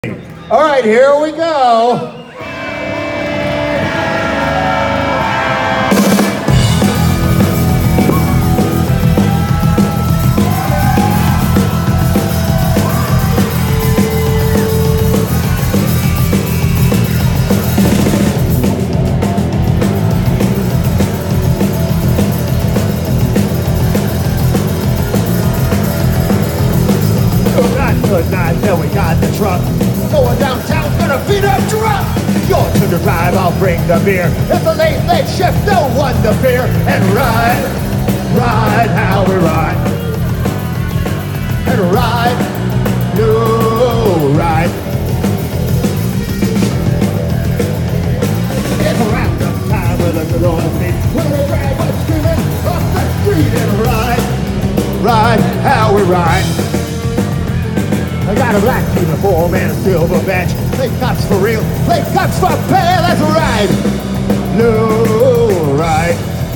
All right, here we go. Good night, then we got the truck. Going downtown, gonna beat up truck. You're to the drive, I'll bring the beer. It's a late shift, no one to fear. And ride, ride how we ride. And ride, no ride. It's around the time with a good old beat. When we drag one screaming up the street and ride, ride how we ride. I got a black uniform and a silver badge. Play cops for real, play cops for pay. Let's ride, no ride.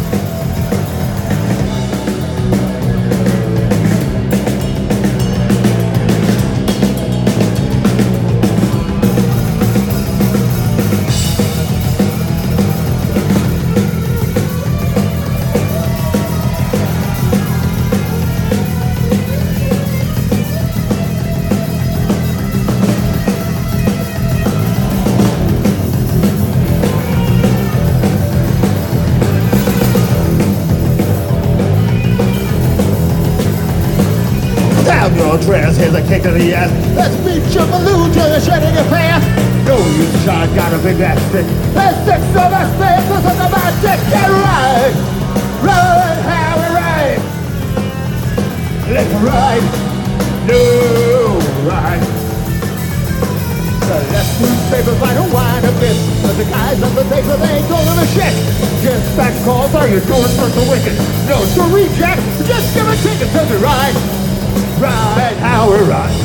Down your dress, here's a kick of the ass. Let's beat your balloon till you're shedding your pants. No use shot, got a big ass stick. Let's six of us face, this is the magic. Get right, ride how we ride. Let's ride, no ride. The left newspapers might unwind a bit, but the guys on the paper, they ain't going to shit. Just back calls, are you doing something wicked? No, to reject, just give a ticket to the ride. Ride how we ride.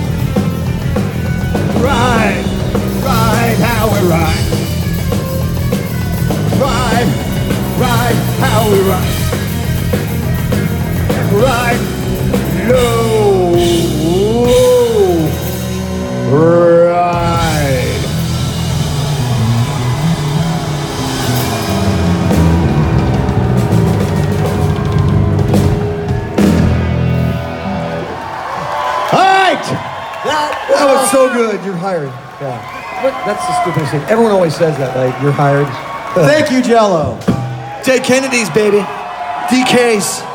Ride, ride how we ride. Ride, ride how we ride. Ride, low, ride. That was so good. You're hired. Yeah. That's the stupidest thing. Everyone always says that, like, you're hired. Thank you, Jello. Dead Kennedys, baby. DKs.